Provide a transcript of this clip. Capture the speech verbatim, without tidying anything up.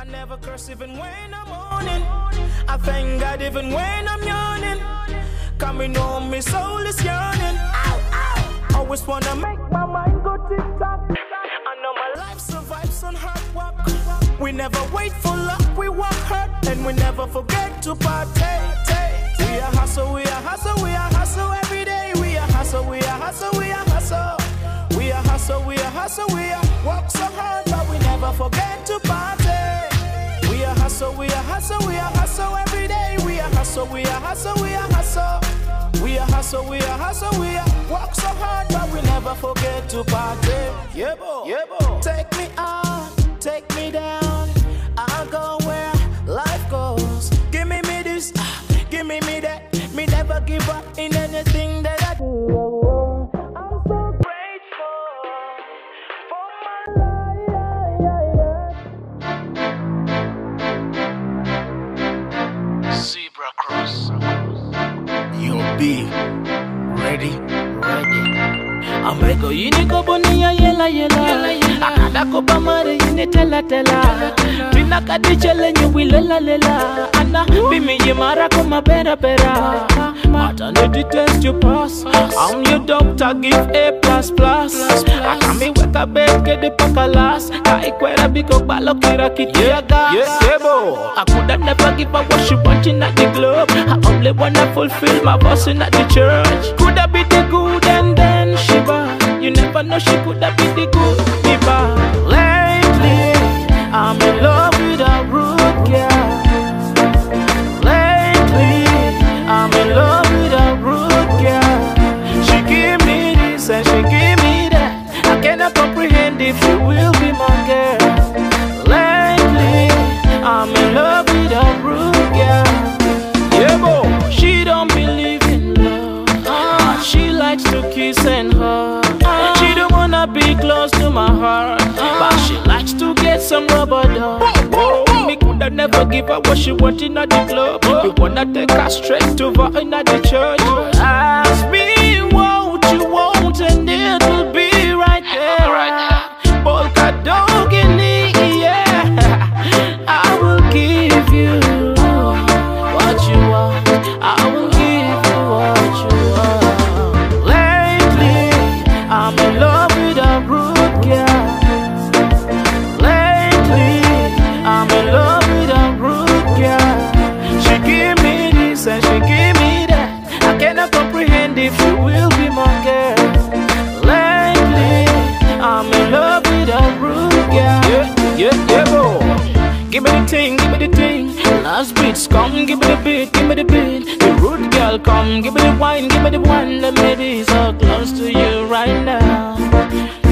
never curse even when I'm mourning. I thank God even when I'm yawning. Coming home, my soul is yearning. Ow, ow. Always wanna make my mind go tick-tock. I know my life survives on hard work. We never wait for luck, we work hard. And we never forget to partake. We are hustle, we are hustle, we are hustle every day. We are hustle, we are hustle, we are hustle. We are hustle, we are hustle, we are work so hard, but we never forget to party. We are hustle, we are hustle, we are hustle every day. We are hustle, we are hustle, we are hustle. We are hustle, we are hustle, we are work so hard, but we never forget to party. Yeah, boy, yeah, boy. Take me out, take me down. I'll go where life goes. Give me me this, give me me that. Me never give up in anything that I do. I'm so grateful for my life. Zebra Cross. You'll be ready, ready. Amreko yini koboni ya yela yela Akada koba mare yini tela tela Trina kadi chele nyuwi lela lela Ana bimi yimara koma bera bera Maternity test you pass I'm your doctor, give A plus plus Akami weka bed ke de pakalas Ka ikwera biko balo kira kiti ya gas Yes, Sebo. I coulda never give her what she wanting at the club I only wanna fulfill my boss in at the church Coulda be the good and then she bad You never know she coulda be the good, the bad Lately, I'm in love with a rude girl Lately, I'm in love with a rude girl She give me this and she give me that I cannot comprehend if she will be my girl Lately, I'm in love with a rude girl Yeah, boy, she don't believe in love uh, She likes to kiss and hug uh, She don't wanna be close to my heart uh, But she likes to get some rubber dog Me coulda never give her what she wanted at the club We wanna take her straight to her in at the church Ask me what you want and it'll be right there Polka dog in the yeah I will give you what you want I will give you what you want Lately, I'm in love with a rude girl Lately, I'm in love with a rude girl She give me this and she give me that I cannot comprehend if she will be my girl Lately, I'm in love with a rude girl Yeah, yeah, yeah, boy. Give me the thing, give me the thing Last beats come, give me the beat, give me the beat The rude girl come, give me the wine, give me the wine Let me be so close to you right now